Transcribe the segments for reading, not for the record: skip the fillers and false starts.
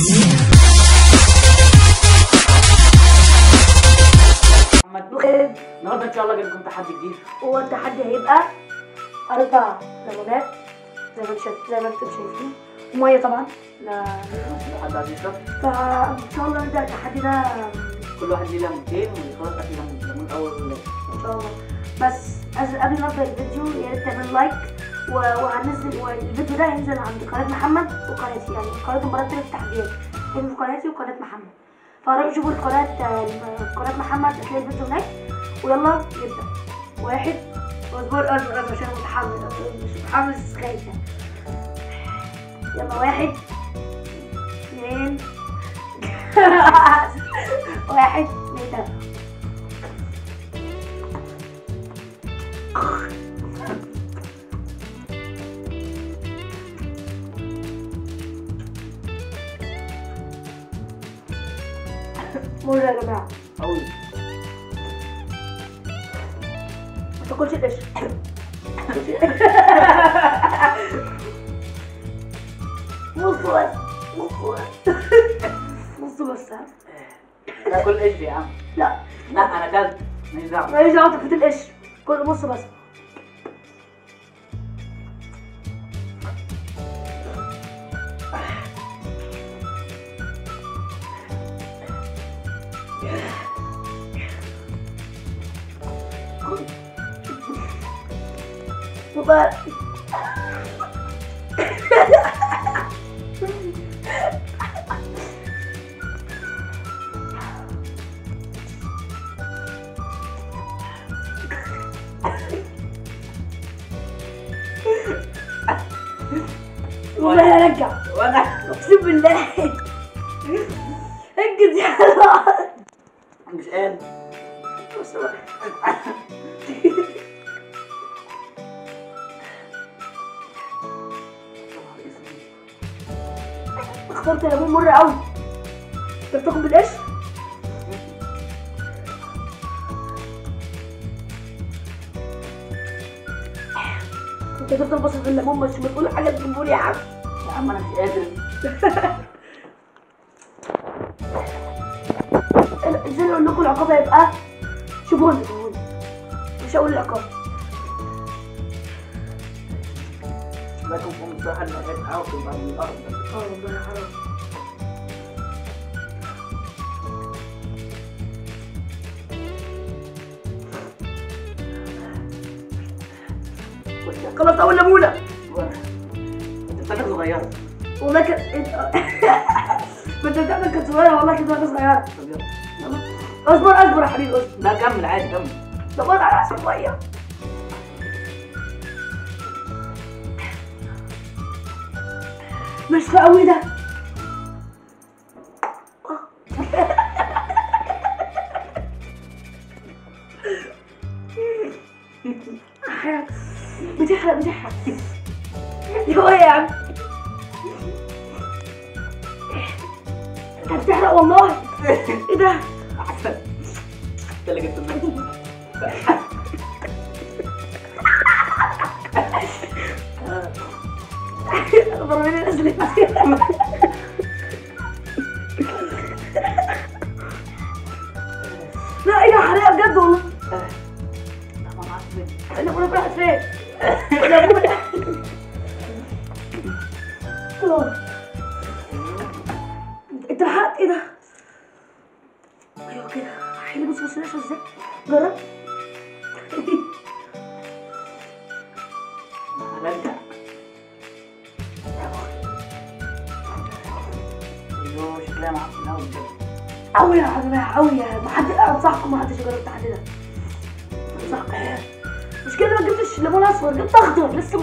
النهارده ان شاء الله جايب لكم تحدي جديد. هو التحدي هيبقى 4 ليمونات زي ما انتم شايفين، وميه طبعا حد عايز يشرب؟ فان شاء الله نبدا التحدي ده. كل واحد ليه ليمونتين ويخلص اكل ليمون اول ان شاء الله. بس قبل ما ابدا الفيديو يا ريت تعمل لايك، وهنزل والفيديو ده هينزل عند قناه محمد وقناتي، يعني قناه مرتب التحديات بين قناتي وقناه محمد، فروحوا شوفوا قناه محمد هتلاقي الفيديو هناك. ويلا نبدا. 1 اصبر عشان متحمس خايف. يلا 1 2 1 2 مرة يا جماعة. أوي. ما تاكلش القشر. نص بس ها. لا كل قشر يا عم. لا انا اكلت. ماليش دعوة. ماليش دعوة، تفوت القشر. كل نص بس. مبارك. والله ارجع. وانا اقسم بالله. انجز يا الله. مش قادر. اخترت ليمون مر قوي. انت بتاكل بالقشر؟ انت تفضل باصص في الليمون مش بتقول حاجه تجيبولي يا عم. يا عم انا مش قادر. ازاي اقول لكم العقاب هيبقى؟ شوفوني مش هقول العقاب. لكم في مساحه المكان عاوز بعد الارض. والله حرام. خلاص اول ليمونه. انت بتاكل صغيره. والله كانت كنت بتعمل كانت صغيره، والله كانت واحده صغيره. طب يلا. اصبر يا حبيبي اصبر. لا كمل عادي كمل. طب انا عشان ميه. مش قوي ده. بتحرق هو يا عم. انت بتحرق والله. ايه ده؟ انت اللي جبت المكان. ضربني نزلت. لا ايه ده حرقه بجد والله. الليمونه راحت فين؟ انت لحقت ايه ده؟ ايوه كده. حلو. بص ناشفه ازاي. جرب. هرجع. ايوه شكلها معفن قوي بجد. قوي يا جماعه قوي. انصحكم ما حدش يجرب التحدي ده. انصحكم. مش كده ما جبتش ليمون اصفر، جبت اخضر لسه.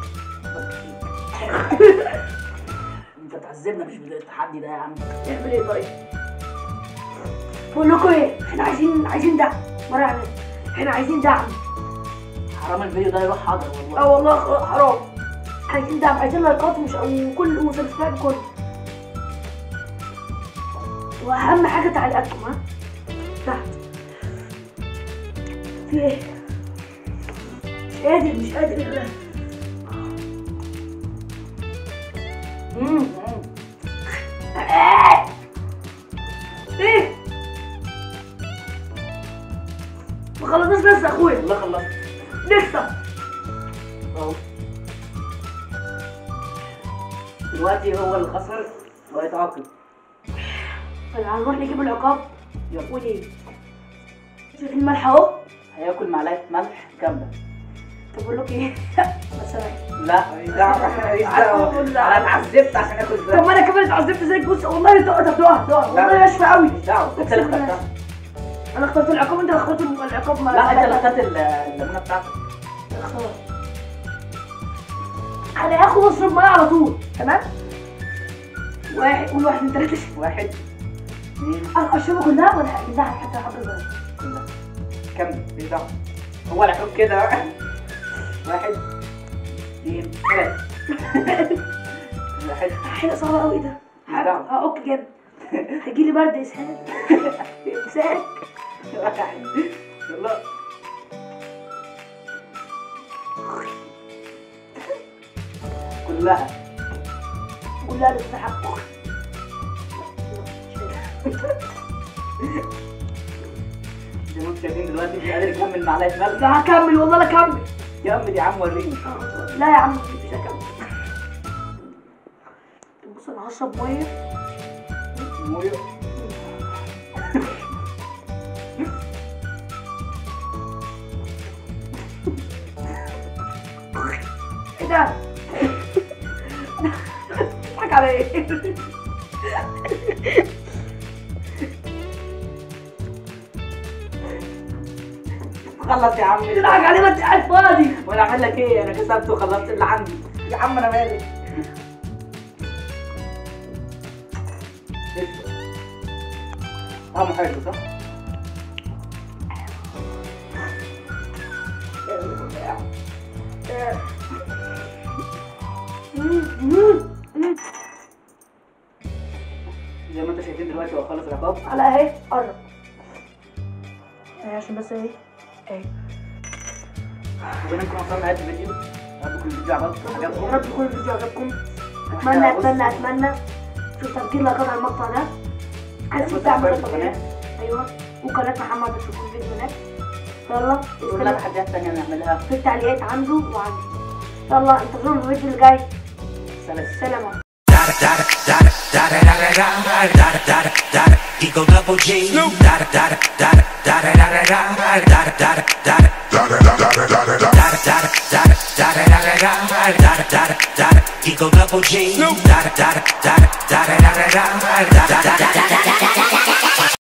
انت بتعذبنا مش بداية التحدي ده يا عم. نعمل ايه طيب؟ بقول لكم ايه، احنا عايزين دعم. مرة علينا احنا عايزين دعم. حرام الفيديو ده يروح حاضر والله. والله حرام. عايزين دعم، عايزين لايكات وكل وسبسكرايب كله. واهم حاجه تعليقاتكم ها تحت. في ايه؟ مش قادر يا اخويا. والله خلصت. نكسب. اهو دلوقتي هو اللي خسر وهيتعاقب. طيب هنروح نجيب العقاب. يلا. وليه؟ شوف الملح اهو. هياكل معلقه ملح كامله. طب اقول لك ايه؟ بس لا ماليش دعوه، ماليش دعوه، انا اتعذبت عشان اكل طب ده. ما انا كمان اتعذبت زيك. بص والله طب دقها والله ناشفه قوي. ماليش دعوه، انت اللي اخترتها. انا اخترت العقاب، انت اللي اخترت العقاب. لا انت اللي اخترت الليمونه بتاعتك. اختار. انا هاخد اشرب ميه على طول. تمام. واحد. قول 1 2 3. 1 2 انا اشربها كلها ولا اجيبها حتى حبه صغيره؟ كلها. كمل ماليش دعوه. هو العقاب كده بقى. 1 2 3. 1 حاجه صعبه قوي ده. هعك جامد. هيجيلي برد اسهال. امساك. 1 يلا. كلها للسحاب. زي ما انتم شايفين دلوقتي مش قادر يكمل معلقه ملح. لا هكمل والله لا اكمل. كمل يا عم وريني. لا يا عم مش هكمل. بص انا هشرب ميه. ميه. ايه ده؟ بتضحك على ايه؟ خلص يا عم. بتضحك عليه ما انت قاعد فاضي. وانا اعمل لك ايه؟ انا كسبت وخلصت اللي عندي يا عم، انا مالي. طعمه حلو صح؟ زي ما انتم شايفين دلوقتي هو خلص العقاب. على اهي قرب. عشان بس اهي. وبنكون وصلنا لنهايه الفيديو. يا رب يكون الفيديو عجبكم. يا رب يكون الفيديو عجبكم. اتمنى شوف تفجير لايكات على المقطع ده. عايز تعمل القناه. ايوه وقناه محمد تشوفوا الفيديو هناك. يلا قول لنا تحديات ثانيه نعملها في التعليقات عنده وعندي. يلا انتظروا الفيديو اللي جاي. سلام. Eagle double G. Eagle double G.